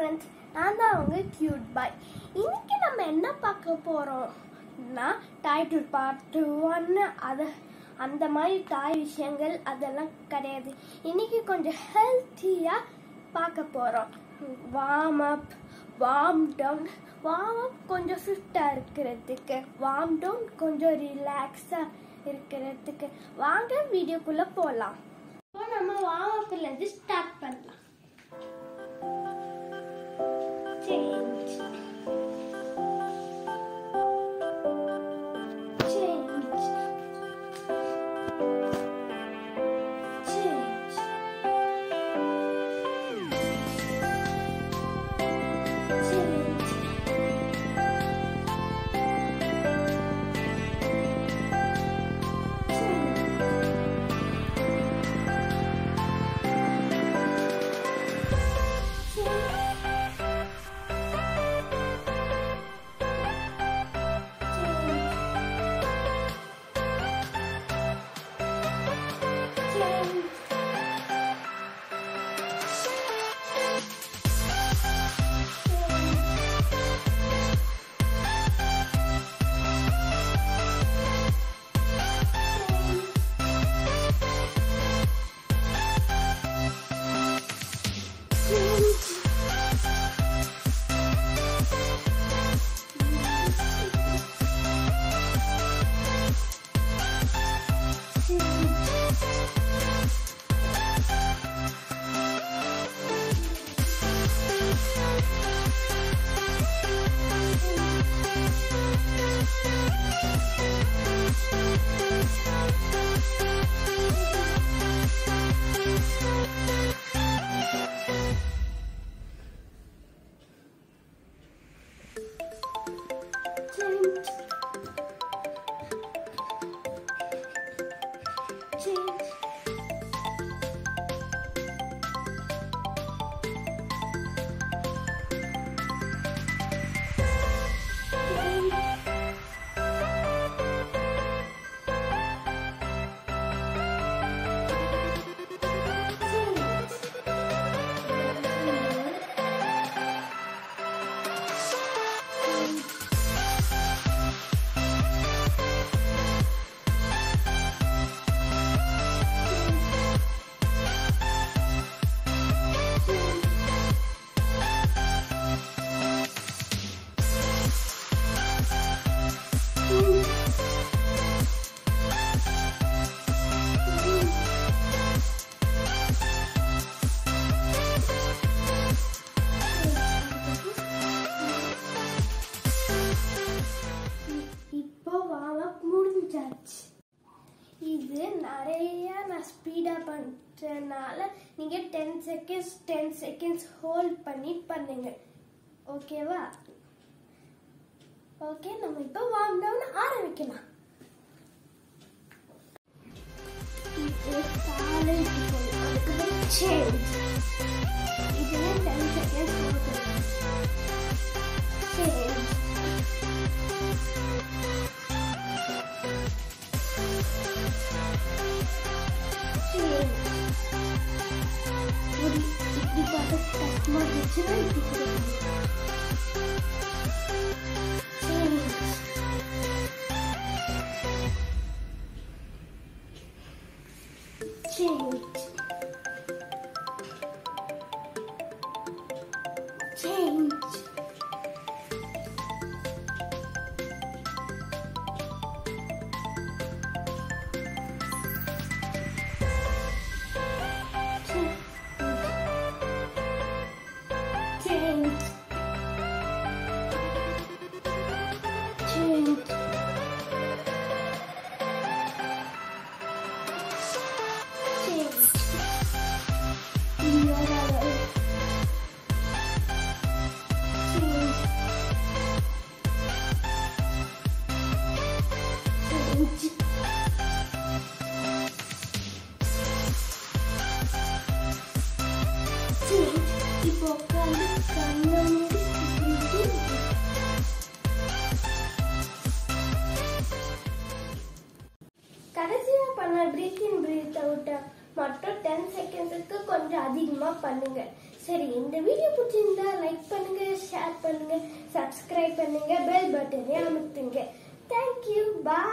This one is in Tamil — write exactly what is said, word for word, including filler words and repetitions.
friends, நான் தான் உங்க கியூட் பாய். இன்னைக்கு நம்ம என்ன பார்க்க போறோம்னா டைட்டில் பார்ட் ஒன்று அது அந்த மாதிரி தாய் விஷயங்கள் அதெல்லாம் கிடையாது. இன்னைக்கு கொஞ்சம் ஹெல்த்தியா பார்க்க போறோம். Warm up, warm down. Warm up கொஞ்சம் ஃபிட்டா இருக்கிறதுக்கு, வார்ம் டவுன் கொஞ்சம் ரிலாக்ஸா இருக்கிறதுக்கு. வாங்க வீடியோக்குள்ள போலாம். இப்போ நம்ம வார்ம் அப்ல இருந்து ஸ்டார்ட் பண்ணலாம். Change. Change. Change. Change. இது நிறைய நான் ஸ்பீடா பண்றதுனால நீங்க ten seconds ten seconds hold பண்ணி பண்ணுங்க. ஓகேவா? ஓகே, நம்ம இப்போ வார்ம் டவுன் ஆரம்பிக்கலாம். இது சாலிட் அதுக்கு சேஞ்ச். இதுல டென் செகண்ட்ஸ் ஹோல்ட் பண்ணுங்க. சேஞ்ச். இப்படி பார்த்து கஷ்டமா இருந்துச்சுன்னா இப்படி கொடுக்கணும். Change. Change. இப்போ உட்காந்து கண்ணை மூடி கடைசியா பண்ண பிரீத் இன் பிரீத் அவுட் மட்டும் டென் செகண்ட்ஸுக்கு கொஞ்சம் அதிகமா பண்ணுங்க. சரி, இந்த வீடியோ பிடிச்சிருந்தா லைக் பண்ணுங்க, ஷேர் பண்ணுங்க, சப்ஸ்கிரைப் பண்ணுங்க, பெல் பட்டனை அமுத்துங்க. தேங்க்யூ, பாய்.